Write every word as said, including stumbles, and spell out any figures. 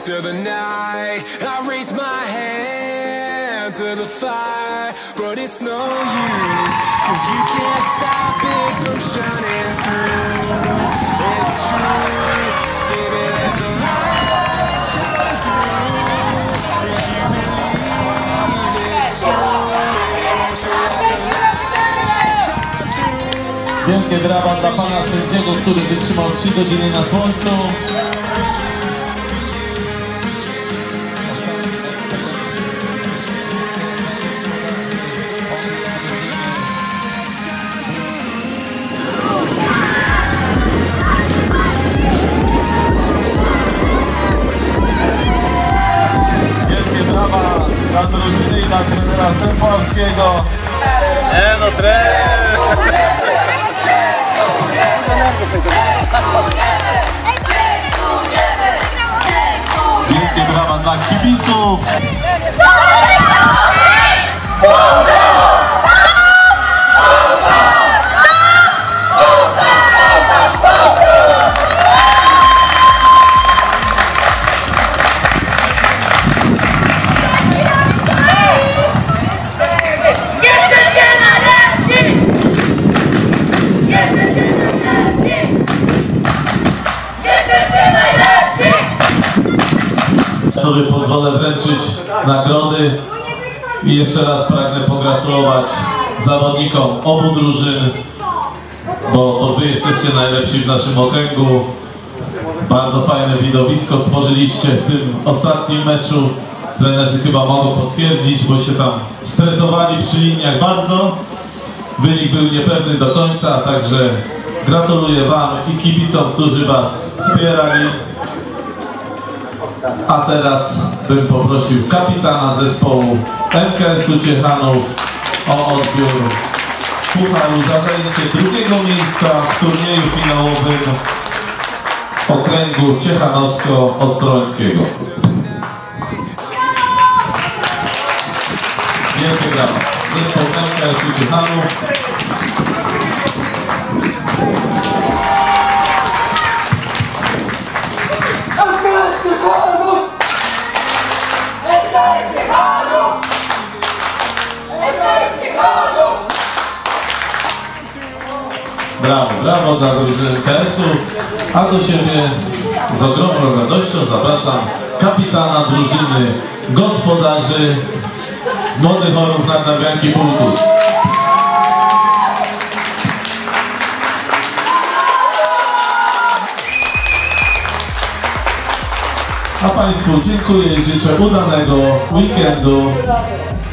into the night. I raise my hand to the fire, but it's no use, cause you can't stop it from shining through. It's true, baby, let the light shine through. If you believe it's true, baby, won't you let the light shine through. Wielkie brawa dla pana sędziego, który wytrzymał trzy godziny na słońcu. Wielkie brawa dla drużyny i dla trenera Stępowskiego. E no trener! Wielkie brawa dla kibiców. Sobie pozwolę wręczyć nagrody i jeszcze raz pragnę pogratulować zawodnikom obu drużyn, bo to wy jesteście najlepsi w naszym okręgu. Bardzo fajne widowisko stworzyliście w tym ostatnim meczu. Trenerzy chyba mogą potwierdzić, bo się tam stresowali przy liniach bardzo. Wynik był niepewny do końca, także gratuluję wam i kibicom, którzy was wspierali. A teraz bym poprosił kapitana zespołu M K S-u Ciechanów o odbiór pucharu za zajęcie drugiego miejsca w turnieju finałowym okręgu ciechanowsko-ostrołęckiego. Wielkie brawa. Zespół M K S-u Ciechanów. Brawo, brawo dla drużyny M K S-u, a do siebie z ogromną radością zapraszam kapitana drużyny gospodarzy Młodych Orłów Nadnawjanki Bulków. A Państwu dziękuję i życzę udanego weekendu.